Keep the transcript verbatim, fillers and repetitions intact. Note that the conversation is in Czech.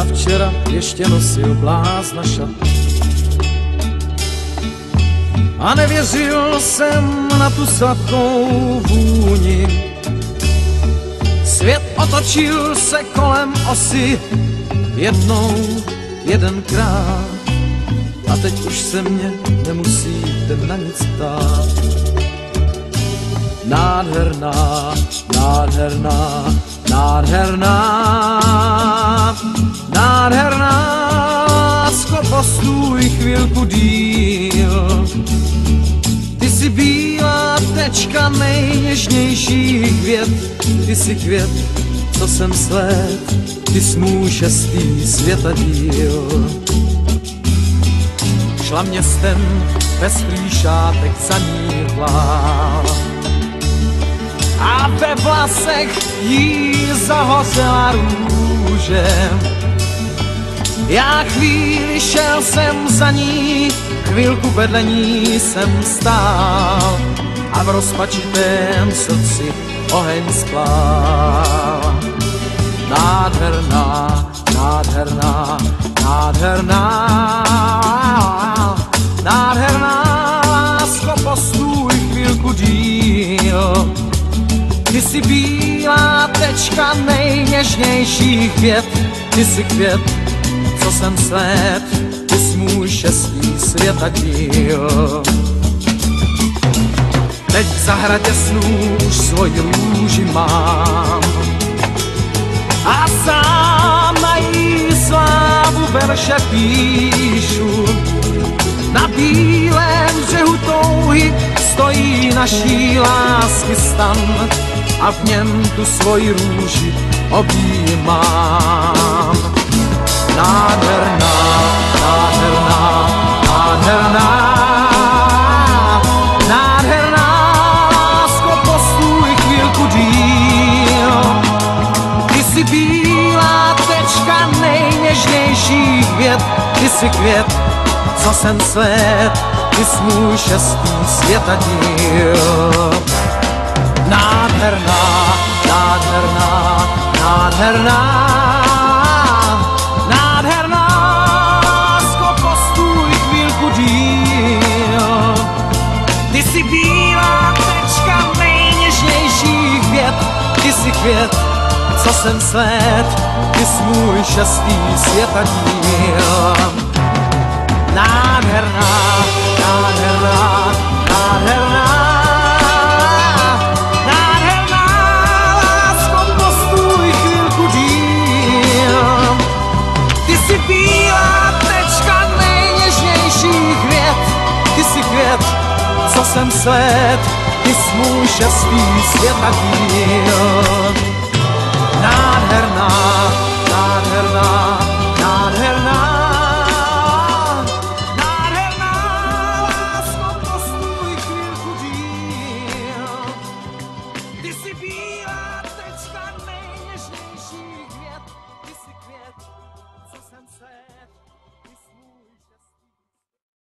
včera ještě nosil blázna šat. A nevěřil jsem na tu sladkou vůni. Svět otočil se kolem osy jednou, jedenkrát. A teď už se mě nemusíte na nic ptát. Nádherná, nádherná, nádherná, nádherná, lásko, postůj chvilku díl. Ty jsi bílá tečka nejněžnějších květ, ty jsi květ, co jsem sled, ty jsi můj šestý světadíl. Šla městem pestrý šátek zaníhlá a ve vlasech jí zahořela růže. Já chvíli šel jsem za ní, chvilku vedle ní jsem stál a v rozpačitém srdci oheň splál. Nádherná, nádherná, nádherná, nádherná, lásko, postůj chvilku díl. Ty jsi bílá tečka nejněžnějších květ, ty jsi květ, co jsem sled, ty jsi můj šestý světadíl. Teď v zahradě snů už svoji růži mám a sám na jí slávu verše píšu. Na bílém břehu touhy stojí naší lásky stan a v něm tu svoji růži objímám. Nádherná, nádherná, nádherná, nádherná, lásko, postůj chvilku díl. Ty jsi bílá tečka nejněžnějších květ, ty jsi květ, co jsem sled, ty jsi můj šestý světadíl. Nádherná, nádherná, nádherná, nádherná, lásko, postůj chvilku díl. Ty jsi bílá tečka nejněžnějších květ, ty jsi květ, co jsem sled, ty jsi můj šestý světadíl. Nádherná, nádherná, nádherná, nádherná, lásko, postůj chvilku díl. Ty jsi bílá tečka nejněžnějších květ, ty jsi květ, co jsem sled, ty jsi můj šestý světadíl.